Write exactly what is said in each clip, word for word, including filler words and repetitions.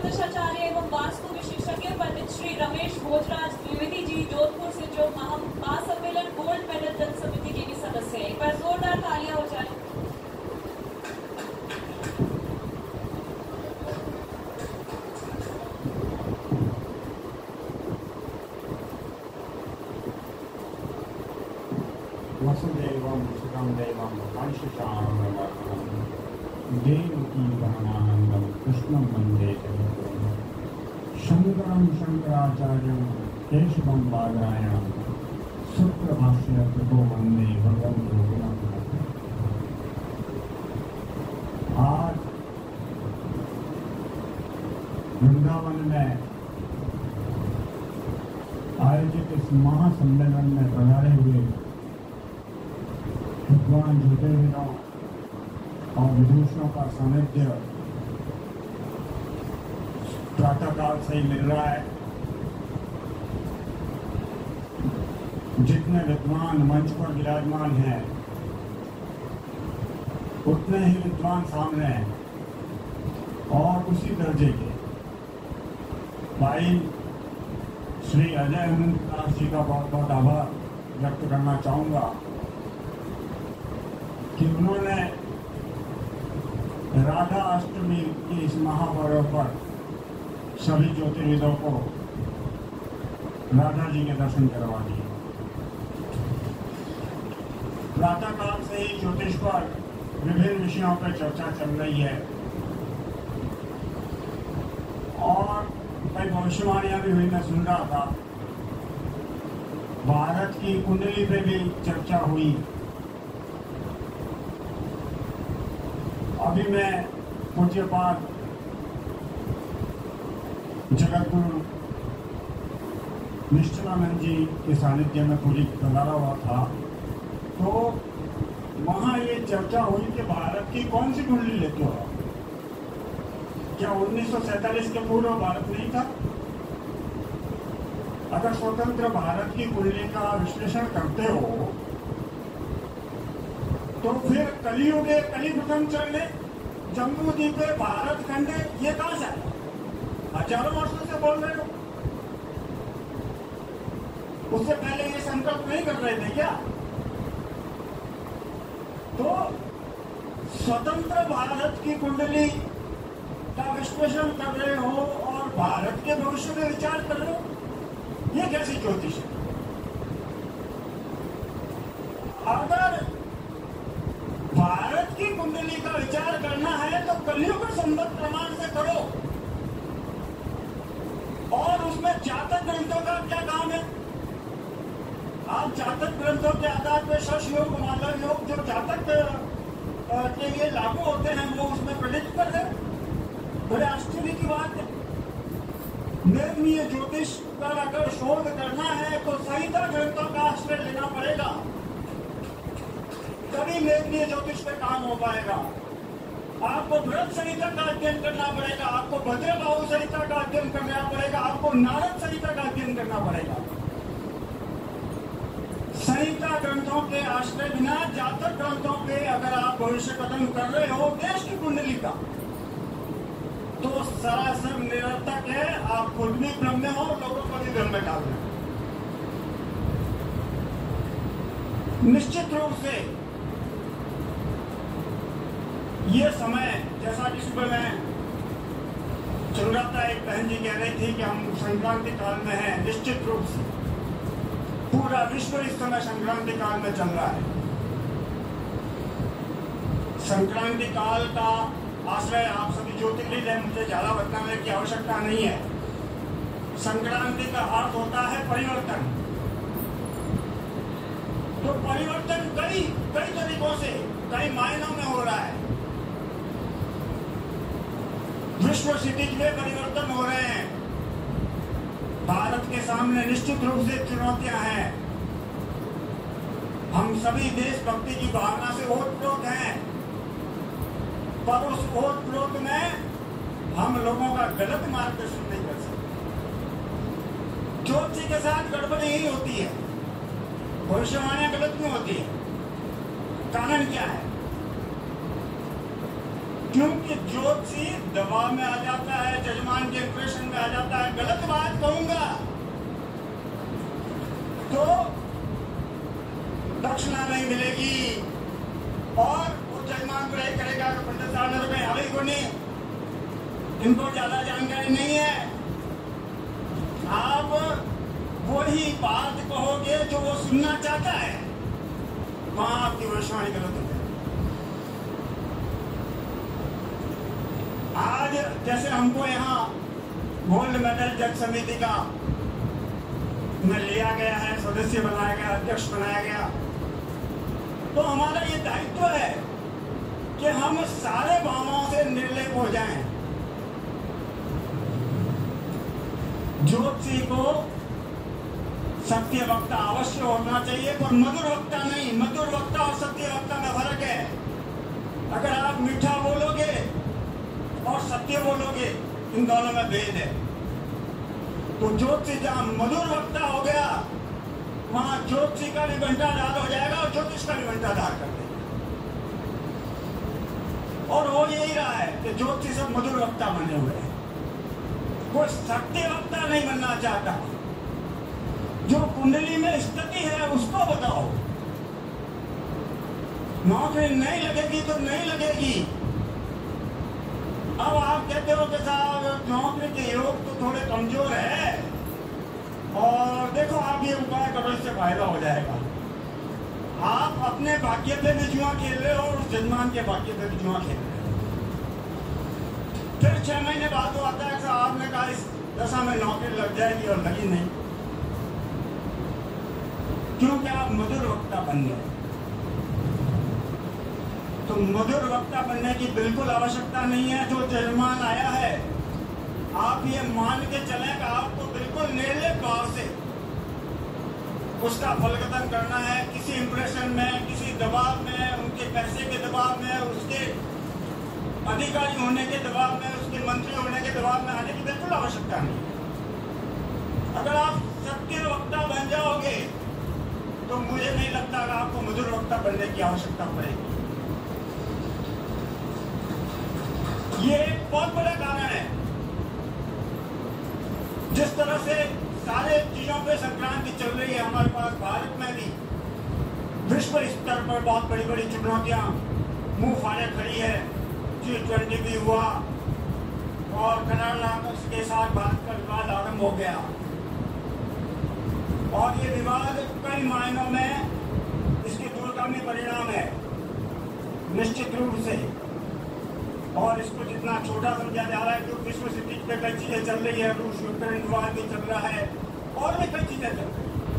ज्योतिषाचार्य एवं वास्तु विशेषज्ञ पंडित श्री रमेश भोजराज द्विवेदी जी जोधपुर से जो महा महासम्मेलन गोल्ड मेडल जन समिति के भी सदस्य हैं। एक बार जोरदार तालियां हो जाए। वसुदेवं सुतं देवं वंशशामलकं देवकी परमानन्दं कृष्णं वन्दे जगद्गुरुं शङ्करं शङ्कराचार्यं केशवं बादरायणं सूत्रभाष्यकृतो वन्दे भगवन्तो पुनः। आज वृंदावन में आयोजित इस महासम्मेलन में पधारे हुए भगवान ज्योतिर्विदों और विदूषणों का सानिध्य प्रातःकाल से ही मिल रहा है। जितने विद्वान मंच पर विराजमान हैं उतने ही विद्वान सामने हैं और उसी दर्जे के भाई श्री अजय अनंत दास जी का बहुत बहुत आभार व्यक्त करना चाहूँगा कि उन्होंने राधा अष्टमी के इस महापर्व पर सभी ज्योतिर्विदों को राधा जी के दर्शन करवा दिए। प्रातःकाल से ही ज्योतिष पर विभिन्न विषयों पर चर्चा चल रही है और कई भविष्यवाणियां भी हुई, मैं सुन रहा था। भारत की कुंडली पे भी चर्चा हुई। अभी मैं पूज्यपाद जगद्गुरु निश्चलानंद जी के सानिध्य में पूरी पधारा हुआ था, तो वहाँ ये चर्चा हुई कि भारत की कौन सी कुंडली लेते हो। क्या उन्नीस सौ सैंतालीस के पूर्व भारत नहीं था? अगर स्वतंत्र भारत की कुंडली का विश्लेषण करते हो तो फिर कलियुग कली प्रथम चरण जम्मू द्वीप भारत खंड ये कहां से आया? हजारों वर्षों से बोल रहे हो। उससे पहले ये संकल्प नहीं कर रहे थे क्या? तो स्वतंत्र भारत की कुंडली का विश्लेषण कर रहे हो और भारत के भविष्य में विचार कर रहे हो, ये कैसी ज्योतिष है? अगर भारत की कुंडली का विचार करना है तो कलियुग संबद्ध प्रमाण से करो। और उसमें जातक ग्रंथों का क्या काम है? आप जातक ग्रंथों के आधार पर शश योग माला योग जो जातक के लिए लागू होते हैं वो उसमें प्रेडिक्ट कर रहे। बड़े आश्चर्य की बात है। निर्णय ज्योतिष पर अगर शोध करना है तो संहिता ग्रंथों का आश्रय लेना पड़ेगा, तभी निर्णय ज्योतिष पे काम हो पाएगा। आपको व्रत संहिता का अध्ययन करना पड़ेगा, आपको भद्रबाहु संहिता का अध्ययन करना पड़ेगा, आपको नारद संहिता का अध्ययन करना पड़ेगा। संहिता ग्रंथों के आश्रय बिना जातक ग्रंथों पे अगर आप भविष्य कथन कर रहे हो देश की कुंडली का, तो सरासर निरर्थक है। आप खुद भी भ्रम में हो, लोगों को भी भ्रम में डाल रहे हो। निश्चित रूप से ये समय, जैसा कि सुबह में चल रहा था, एक बहन जी कह रही थी कि हम संक्रांति काल में हैं। निश्चित रूप से पूरा विश्व इस समय संक्रांति काल में चल रहा है। संक्रांति काल का आश्रय आप सभी ज्योतिर्विद हैं, मुझे ज्यादा बताने की आवश्यकता नहीं है। संक्रांति का अर्थ होता है परिवर्तन। तो परिवर्तन कई कई तरीकों से, कई मायनों में हो रहा है। विश्व क्षितिज में परिवर्तन हो रहे हैं। भारत के सामने निश्चित रूप से चुनौतियां हैं। हम सभी देशभक्ति की भावना से ओतप्रोत हैं, पर उस ओतप्रोत में हम लोगों का गलत मार्गदर्शन नहीं कर सकते। ज्योतिषी के साथ गड़बड़ी ही होती है, भविष्यवाणियां गलत क्यों होती है? कारण क्या है? क्योंकि ज्योतिषी दबाव में आ जाता है, जजमान के इंप्रेशन में आ जाता है। गलत बात कहूंगा तो दक्षिणा नहीं मिलेगी और वो जजमान को यही करेगा कि पंडित साहब ने तो कहीं हावी को नहीं, इनको ज्यादा जानकारी नहीं है। आप वही बात कहोगे जो वो सुनना चाहता है, वहां आपकी भविष्यवाणी गलत होती है। आज जैसे हमको यहाँ गोल्ड मेडल जज समिति का में लिया गया है, सदस्य बनाया गया, अध्यक्ष बनाया गया, तो हमारा ये दायित्व है कि हम सारे भावनाओं से निर्लेप हो जाएं। ज्योतिषी को सत्य वक्ता अवश्य होना चाहिए, पर मधुर वक्ता नहीं। मधुर वक्ता और सत्य वक्ता में फर्क है। अगर आप मीठा बोलोगे और सत्य बोलोगे, इन दोनों में भेद है। तो ज्योतिषी जहां मधुर वक्ता हो गया, वहां ज्योतिषी का भी घंटाधार हो जाएगा और ज्योतिष का भी घंटाधार कर देगा। और हो यही रहा है कि ज्योतिषी सब मधुर वक्ता बने हुए हैं, कोई सत्य वक्ता नहीं बनना चाहता। जो कुंडली में स्थिति है उसको बताओ। नौकरी नहीं लगेगी तो नहीं लगेगी। अब आप कहते हो कि साहब नौकरी के योग तो थोड़े कमजोर है, और देखो आप ये उपाय करो, इससे फायदा हो जाएगा। आप अपने भाग्य पे भी जुआ खेल रहे हो और उस जजमान के भाग्य पे भी जुआ खेल रहे हो। फिर छह महीने बाद तो आता है कि आपने कहा इस दशा में नौकरी लग जाएगी और लगी नहीं, क्योंकि आप मधुर वक्ता बन गए। तो मधुर वक्ता बनने की बिल्कुल आवश्यकता नहीं है। जो जजमान आया है, आप ये मान के चलें कि आपको बिल्कुल निर्लेप भाव से उसका फलकथन करना है। किसी इंप्रेशन में, किसी दबाव में, उनके पैसे के दबाव में, उसके अधिकारी होने के दबाव में, उसके मंत्री होने के दबाव में आने की बिल्कुल आवश्यकता नहीं। अगर आप सत्य वक्ता बन जाओगे तो मुझे नहीं लगता कि आपको मधुर वक्ता बनने की आवश्यकता पड़ेगी। ये एक बहुत बड़ा कारण है। जिस तरह से सारे चीजों पे संक्रांति चल रही है, हमारे पास भारत में भी विश्व स्तर पर बहुत बड़ी बड़ी चुनौतियां मुंह फाड़े खड़ी है। जी ट्वेंटी भी हुआ और कर्नाटक के साथ भारत का विवाद आरंभ हो गया, और ये विवाद कई मायनों में इसके दूरगामी परिणाम है निश्चित रूप से। और इसको जितना छोटा समझा जा रहा है, जो विश्व स्थिति पे कई चीजें चल रही है, रूस यूक्रेन विवाद भी चल रहा है और भी कई चीजें चल रही है।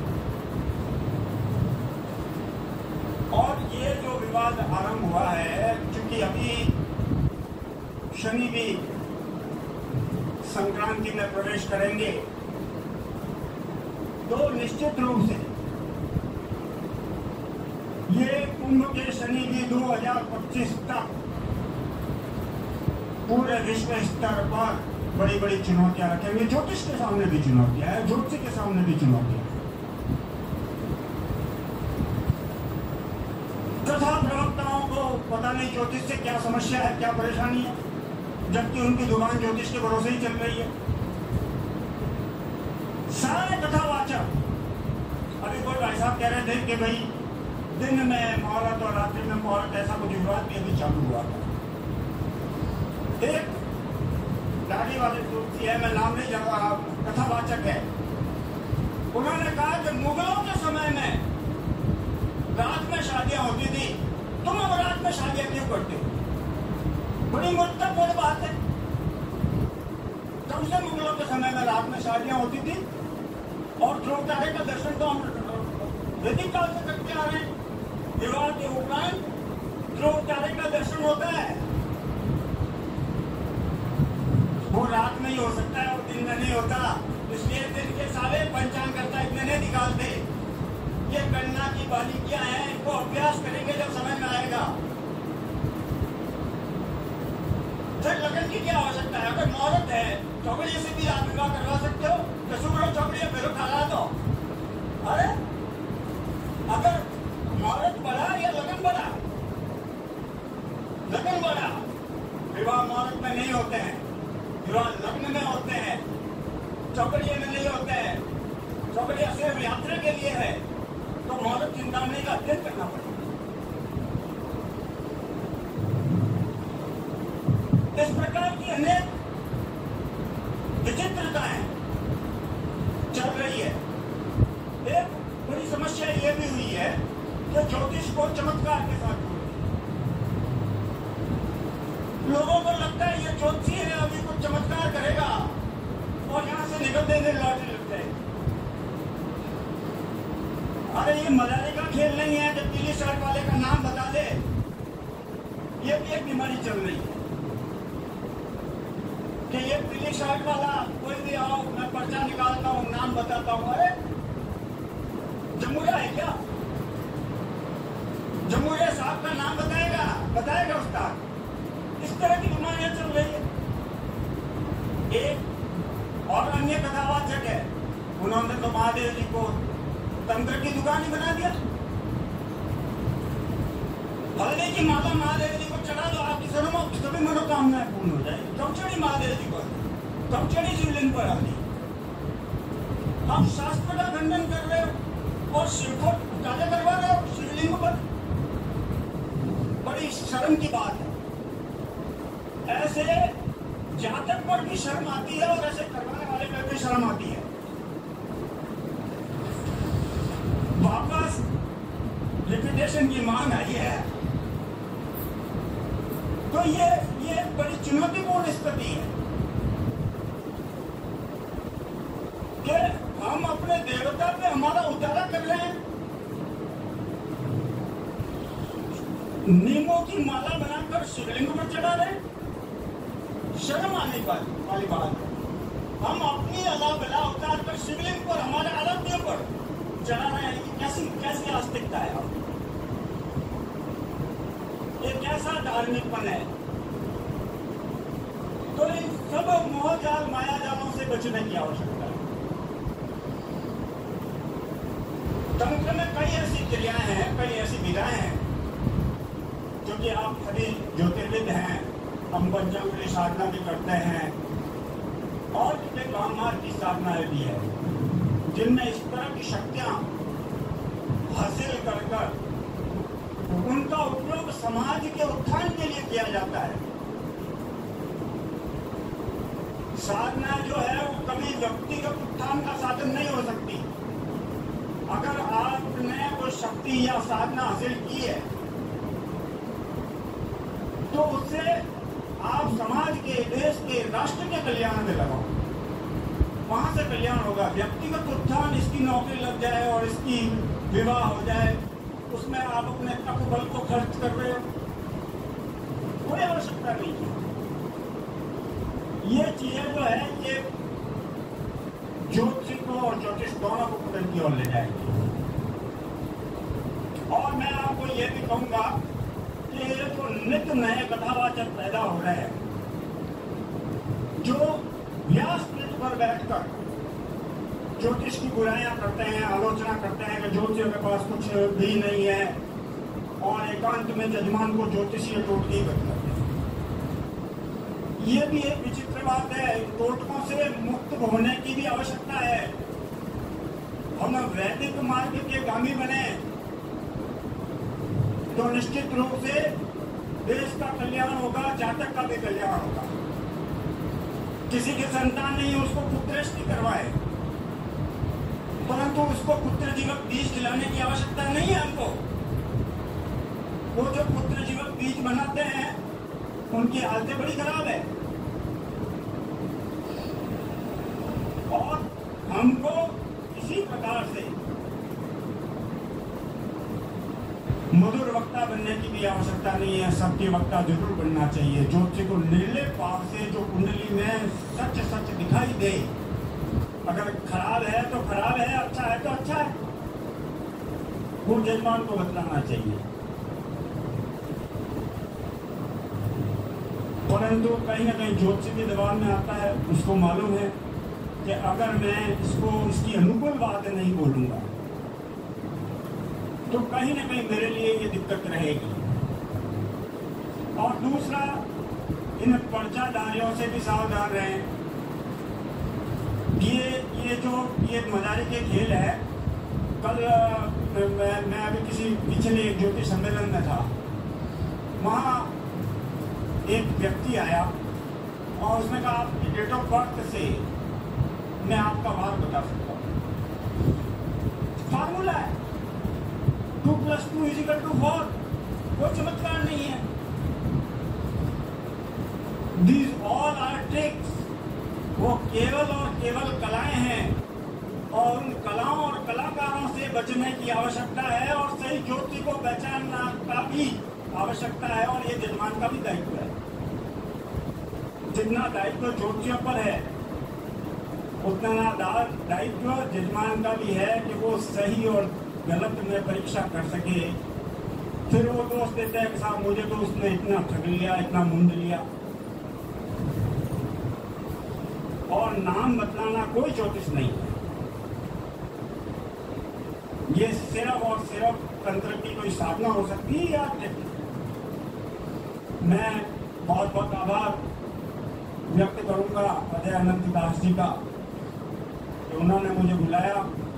और ये जो विवाद आरंभ हुआ है, क्योंकि अभी शनि भी संक्रांति में प्रवेश करेंगे, तो निश्चित रूप से ये कुंभ के शनि भी दो हज़ार पच्चीस तक पूरे विश्व स्तर पर बड़ी बड़ी चुनौतियां रखेंगे। ज्योतिष के सामने भी चुनौतियां है, ज्योतिष के सामने भी चुनौतियां है। कथा प्रवक्ताओं को पता नहीं ज्योतिष से क्या समस्या है, क्या परेशानी है, जबकि उनकी दुकान ज्योतिष के भरोसे ही चल रही है। सारे कथावाचक, अभी कोई भाई साहब कह रहे थे कि भाई दिन में मुहूर्त और रात्रि में मुहूर्त, ऐसा कुछ विवाद भी अभी चालू हुआ था। एक दाढ़ी वाले दोस्ती है, मैं नाम नहीं जान रहा, कथावाचक है, उन्होंने कहा कि मुगलों के समय में रात में शादियां होती थी, तुम अब रात में शादियां क्यों करते हो? बड़ी महत्वपूर्ण बात है। कब से मुगलों के समय में रात में शादियां होती थी, और ध्रुवतारे का दर्शन तो हम वैदिक काल से करते आ रहे हैं। विवाह के उपरांत ध्रुवतारे का दर्शन होता है, वो रात में ही हो सकता है, वो दिन में नहीं होता। इसलिए दिन के सारे पंचांग करता इतने नहीं निकालते। ये गणना की बालिकियां हैं, इनको अभ्यास करेंगे जब समय में आएगा। फिर लगन की क्या आवश्यकता है? अगर मुहूर्त है, चौकड़ी से भी आप विवाह करवा सकते हो, तो शुक्र चौकड़ी फिर खा दो। अरे अगर मुहूर्त बढ़ा या लगन बढ़ा, लगन बढ़ा विवाह मुहूर्त में नहीं होते हैं, विवाह लग्न में होते हैं, चौकड़िए में नहीं होते हैं। चौकड़िया सिर्फ यात्रा के लिए है, तो मुहूर्त चिंतामणि का अध्ययन करना पड़ेगा। इस प्रकार की अनेक विचित्रताएं चल रही है। एक बड़ी समस्या ये भी हुई है कि ज्योतिष को चमत्कार के साथ जोड़ दिया। लोगों को लगता है ये ज्योतिषी है, अभी कुछ चमत्कार करेगा और यहां से निकल देने लौटने लगते हैं। अरे ये मजाले का खेल नहीं है कि पीली शर्ट वाले का नाम बता दे। ये भी एक बीमारी चल रही है कि ये पीली शर्ट वाला कोई भी आओ, मैं पर्चा निकालता हूँ, नाम बताता हूँ। अरे जमुरिया है क्या? जमुरिया साहब का नाम बताएगा बताएगा उसका। इस तरह की बीमारियां चल रही है। एक और अन्य कथावाचक है, उन्होंने तो महादेव जी को तंत्र की दुकान ही बना दिया। हल्दी की माला महादेव जी को चढ़ा दो, आपकी सभी मनोकामनाएं पूर्ण हो जाएगी। चौचड़ी महादेव जी को, चौचड़ी शिवलिंग पर हल्दी। आप शास्त्र का खंडन कर रहे हो और शिव को ताजा करवा रहे हो शिवलिंग पर। बड़ी शर्म की बात है। ऐसे जातक पर भी शर्म आती है और ऐसे करवाने वाले पर भी शर्म आती है। वापस लिक्विडेशन की मांग आई है, तो ये ये बड़ी चुनौतीपूर्ण स्थिति है कि हम अपने देवता पे हमारा उतारा कर रहे हैं। नीमों की माला बनाकर शिवलिंग पर चढ़ा रहे हैं। शर्म आने वाली बात है। हम अपनी अला बला उतार कर शिवलिंग पर, हमारे आराध्यों पर चढ़ा रहे हैं। कैसी कैसी आस्तिकता है? ये कैसा धार्मिकपन है? तो इन सब मोहजाल माया जालों से बचने की आवश्यकता है। तंत्र में कई ऐसी क्रियाएं हैं, कई ऐसी विधाएं हैं, जो कि आप सभी ज्योतिर्विद हैं, हम पंचांगुली साधना भी करते हैं और ब्रह्मांड की साधनाएं भी है, जिनमें इस तरह की शक्तियां हासिल कर कर उनका उपयोग समाज के उत्थान के लिए किया जाता है। साधना जो है वो कभी व्यक्तिगत उत्थान का साधन नहीं हो सकती। अगर आपने कोई शक्ति या साधना हासिल की है तो उससे आप समाज के, देश के, राष्ट्र के कल्याण में लगाओ, वहां से कल्याण होगा। व्यक्तिगत उत्थान, इसकी नौकरी लग जाए और इसकी विवाह हो जाए, उसमें आप अपने तप बल को खर्च कर रहे हो, कोई आवश्यकता नहीं है। ये चीजें जो है ये ज्योतिष को और ज्योतिष दोनों को पतन की ओर ले जाएगी। और मैं आपको ये भी कहूंगा कि ये जो नित्य नए कथावाचक पैदा हो रहे हैं, जो व्यासपीठ पर बैठकर ज्योतिष की बुराइयां करते हैं, आलोचना करते हैं कि ज्योतिषियों के पास कुछ भी नहीं है और एकांत में जजमान को ज्योतिषीय टोटके बतलाते हैं। ये भी एक विचित्र बात है। टोटकों से मुक्त होने की भी आवश्यकता है। हम वैदिक मार्ग के गामी बने तो निश्चित रूप से देश का कल्याण होगा, जातक का भी कल्याण होगा। किसी की संतान नहीं, उसको पुत्रष्टि करवाए, परंतु उसको पुत्र जीवक बीज खिलाने की आवश्यकता नहीं है हमको। वो जो पुत्र जीवक बीज बनाते हैं उनकी हालतें बड़ी खराब है। और हमको इसी प्रकार से मधुर वक्ता बनने की भी आवश्यकता नहीं है, सत्य वक्ता जरूर बनना चाहिए। ज्योतिष को निर्लेप भाव से जो कुंडली में सच सच दिखाई दे, अगर खराब है तो खराब है, अच्छा है तो अच्छा है, वो जजमान को बतलाना चाहिए। परंतु कहीं ना कहीं ज्योतिष भी दबाव में आता है। उसको मालूम है कि अगर मैं इसको इसकी अनुकूल बात नहीं बोलूंगा तो कहीं ना कहीं मेरे लिए ये दिक्कत रहेगी। और दूसरा, इन पर्चाधारियों से भी सावधान रहें। ये ये जो ये मजारी के खेल है, कल मैं, मैं अभी किसी पिछले एक ज्योतिष सम्मेलन में था, वहाँ एक व्यक्ति आया और उसने कहा आप डेट ऑफ बर्थ से मैं आपका वार बता सकता हूँ। फार्मूला है two plus two is equal to four, कोई चमत्कार नहीं है। दीज ऑल आर ट्रिक्स, वो केवल और केवल कलाएं हैं और उन कलाओं और कलाकारों से बचने की आवश्यकता है और सही ज्योति को पहचानना का भी आवश्यकता है और ये जजमान का भी दायित्व है। जितना दायित्व ज्योतियों पर है उतना दायित्व जजमान का भी है कि वो सही और गलत में परीक्षा कर सके। फिर वो दोष देते हैं कि साहब मुझे तो उसने इतना ठग लिया, इतना मुंड लिया। और नाम बतलाना कोई ज्योतिष नहीं है, ये सिर्फ और सिर्फ तंत्र की कोई साधना हो सकती है या मैं बहुत बहुत आभार व्यक्त करूंगा अजय अनंत दास जी का कि उन्होंने मुझे बुलाया